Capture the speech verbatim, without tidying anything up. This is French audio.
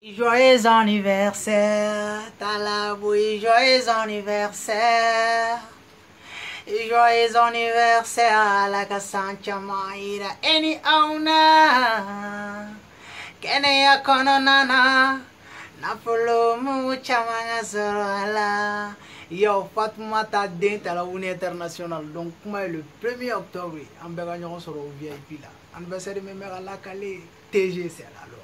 Joyeux anniversaire, Talaboui, joyeux anniversaire. Joyeux anniversaire à la Casancha Maïra, Eni Auna, Kenya Kononana, Napolo Mouchamanga Zorala. Yo, Fatoumata Dent à la Uni internationale. Donc, moi, le premier octobre, on va gagner sur le V I P là. Anniversaire de mes mères à la Calais, T G C là.